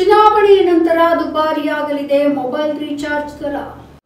ಚುನಾವಣೆಯ ನಂತರ ದುಬಾರಿಯಾಗಲಿದೆ mobile recharge ದರ.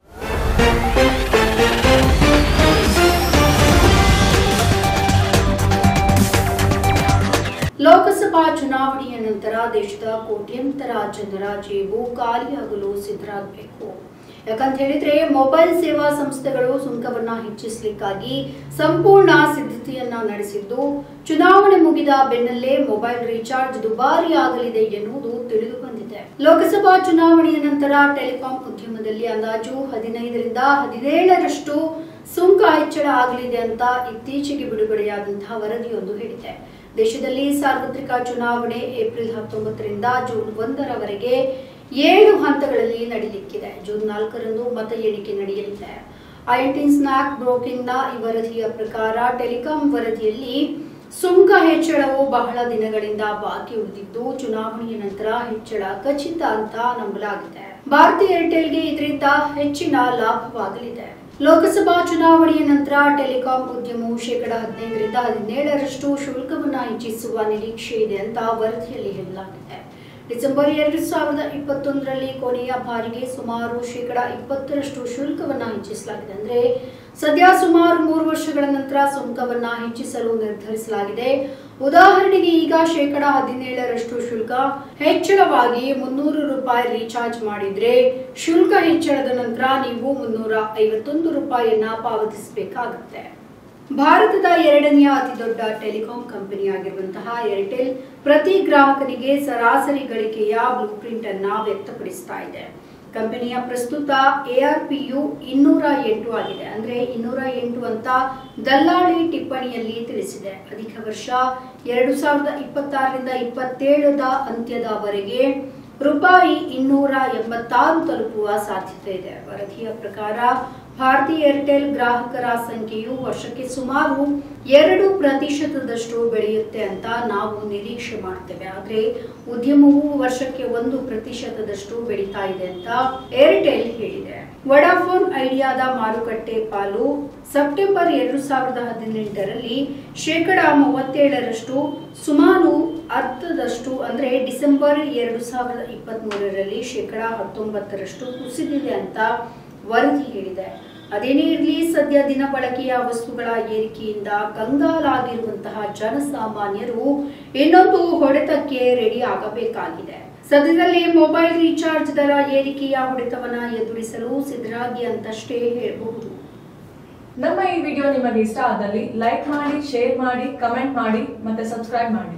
ಲೋಕಸಭಾ ಚುನಾವಣೆಯ ನಂತರ ದೇಶದ ಕೋಟ್ಯಂತರ ಜನರ ಜೇಬು ಖಾಲಿಯಾಗಲು ಸಿದ್ಧರಾಗಬೇಕು. ಯಾಕಂತ ಹೇಳಿದ್ರೆ ಮೊಬೈಲ್ ಸೇವಾ ಸಂಸ್ಥೆಗಳು ಸುಂಕವನ್ನ ಹೆಚ್ಚಿಸಲಿಕ್ಕಾಗಿ ಸಂಪೂರ್ಣ ಸಿದ್ಧತೆಯನ್ನ ನಡೆಸಿದ್ದು, ಚುನಾವಣೆ ಮುಗಿದ ಬೆನ್ನಲ್ಲೇ ಮೊಬೈಲ್ ರೀಚಾರ್ಜ್ ದುಬಾರಿ ಆಗಲಿದೆ ಎನ್ನುವುದು ತಿಳಿದು ಬಂದಿದೆ. ಲೋಕಸಭಾ ಚುನಾವಣೆಯ ನಂತರ ಟೆಲಿಕಾಂ ಉದ್ಯಮದಲ್ಲಿ ಅಂದಾಜು 15ರಿಂದ 17ರಷ್ಟು ಸುಂಕ ಹೆಚ್ಚಳ ಆಗಲಿದೆ ಅಂತ ಇತ್ತೀಚೆಗೆ ಬಿಡುಗಡೆಯಾದಂತಹ ವರದಿಯೊಂದು ಹೇಳಿದೆ. ದೇಶದಲ್ಲಿ ಸಾರ್ವತ್ರಿಕ ಚುನಾವಣೆ ಏಪ್ರಿಲ್ 19ರಿಂದ ಜೂನ್ 1ರವರೆಗೆ 7 ಹಂತಗಳಲ್ಲಿ ನಡೆಯಲಿಕ್ಕಿದೆ. ಜೂನ್ 4ರಂದು ಮತ ಎಣಿಕೆ ನಡೆಯಲಿದೆ. ಐಎನ್ಟಿ ಸ್ನಾಕ್ ಬ್ರೋಕಿಂಗ್ನ ಈ ವರದಿಯ ಪ್ರಕಾರ ಟೆಲಿಕಾಂ ವರದಿಯಲ್ಲಿ ಸುಂಕ ಹೆಚ್ಚಳವು ಬಹಳ ದಿನಗಳಿಂದ ಬಾಕಿ ಉಳಿದಿದ್ದು, ಚುನಾವಣೆಯ ನಂತರ ಹೆಚ್ಚಳ ಖಚಿತ ಅಂತ ನಂಬಲಾಗಿದೆ. ಭಾರತಿ ಏರ್ಟೆಲ್ಗೆ ಇದರಿಂದ ಹೆಚ್ಚಿನ ಲಾಭವಾಗಲಿದೆ. ಲೋಕಸಭಾ ಚುನಾವಣೆಯ ನಂತರ ಟೆಲಿಕಾಂ ಉದ್ಯಮವು 15ರಿಂದ 17ರಷ್ಟು ಶುಲ್ಕವನ್ನು ಹೆಚ್ಚಿಸುವ ನಿರೀಕ್ಷೆ ಇದೆ ಅಂತ ವರದಿಯಲ್ಲಿ ಹೇಳಲಾಗಿದೆ. ಡಿಸೆಂಬರ್ 2021ರಲ್ಲಿ ಕೊನೆಯ ಬಾರಿಗೆ ಸುಮಾರು 20ರಷ್ಟು ಶುಲ್ಕವನ್ನು ಹೆಚ್ಚಿಸಲಾಗಿದೆ. ಅಂದ್ರೆ ಸದ್ಯ ಸುಮಾರು 3 ವರ್ಷಗಳ ನಂತರ ಸುಂಕವನ್ನ ಹೆಚ್ಚಿಸಲು ನಿರ್ಧರಿಸಲಾಗಿದೆ. ಉದಾಹರಣೆಗೆ ಈಗ 17ರಷ್ಟು ಶುಲ್ಕ ಹೆಚ್ಚಳವಾಗಿ ₹300 ರೀಚಾರ್ಜ್ ಮಾಡಿದ್ರೆ, ಶುಲ್ಕ ಹೆಚ್ಚಳದ ನಂತರ ನೀವು ₹351 ಪಾವತಿಸಬೇಕಾಗುತ್ತೆ. ಭಾರತದ 2ನೇ ಅತಿ ದೊಡ್ಡ ಟೆಲಿಕಾಂ ಕಂಪನಿಯಾಗಿರುವಂತಹ ಏರ್ಟೆಲ್ ಪ್ರತಿ ಗ್ರಾಹಕನಿಗೆ ಸರಾಸರಿ ಗಳಿಕೆಯ ಬ್ಲೂ ಪ್ರಿಂಟ್ ಅನ್ನ ವ್ಯಕ್ತಪಡಿಸ್ತಾ ಇದೆ. ಕಂಪನಿಯ ಪ್ರಸ್ತುತ ARPU 208 ಆಗಿದೆ. ಅಂದ್ರೆ 208 ಅಂತ ದಲ್ಲಾಳಿ ಟಿಪ್ಪಣಿಯಲ್ಲಿ ತಿಳಿಸಿದೆ. ಅಧಿಕ ವರ್ಷ 2026ರಿಂದ 27ರ ಅಂತ್ಯದವರೆಗೆ ₹286 ತಲುಪುವ ಸಾಧ್ಯತೆ ಇದೆ. ವರದಿಯ ಪ್ರಕಾರ ಭಾರತಿ ಏರ್ಟೆಲ್ ಗ್ರಾಹಕರ ಸಂಖ್ಯೆಯು ವರ್ಷಕ್ಕೆ ಸುಮಾರು 2% ಬೆಳೆಯುತ್ತೆ ಅಂತ ನಾವು ನಿರೀಕ್ಷೆ ಮಾಡ್ತೇವೆ. ಆದ್ರೆ ಉದ್ಯಮವು ವರ್ಷಕ್ಕೆ 1% ಬೆಳೀತಾ ಇದೆ ಅಂತ ಏರ್ಟೆಲ್ ಹೇಳಿದೆ. ವೊಡಾಫೋನ್ ಐಡಿಯಾದ ಮಾರುಕಟ್ಟೆ ಪಾಲು ಸೆಪ್ಟೆಂಬರ್ 2018ರಲ್ಲಿ 37%, ಸುಮಾರು ಅರ್ಧದಷ್ಟು ಅಂದ್ರೆ ಡಿಸೆಂಬರ್ 2023ರಲ್ಲಿ 19% ಕುಸಿದಿದೆ ಅಂತ ವರದಿ ಹೇಳಿದೆ. ಅದೇನೇ ಇರಲಿ, ಸದ್ಯ ದಿನ ಬಳಕೆಯ ವಸ್ತುಗಳ ಏರಿಕೆಯಿಂದ ಕಂಗಾಲಾಗಿರುವಂತಹ ಜನಸಾಮಾನ್ಯರು ಇನ್ನೊಂದು ಹೊಡೆತಕ್ಕೆ ರೆಡಿ ಆಗಬೇಕಾಗಿದೆ. ಸದ್ಯದಲ್ಲೇ ಮೊಬೈಲ್ ರೀಚಾರ್ಜ್ ದರ ಏರಿಕೆಯ ಹೊಡೆತವನ್ನ ಎದುರಿಸಲು ಸಿದ್ಧರಾಗಿ ಅಂತಷ್ಟೇ ಹೇಳಬಹುದು. ನಮ್ಮ ಈ ವಿಡಿಯೋ ನಿಮಗೆ ಇಷ್ಟ ಆದಲ್ಲಿ ಲೈಕ್ ಮಾಡಿ, ಶೇರ್ ಮಾಡಿ, ಕಮೆಂಟ್ ಮಾಡಿ ಮತ್ತೆ ಸಬ್ಸ್ಕ್ರೈಬ್ ಮಾಡಿ.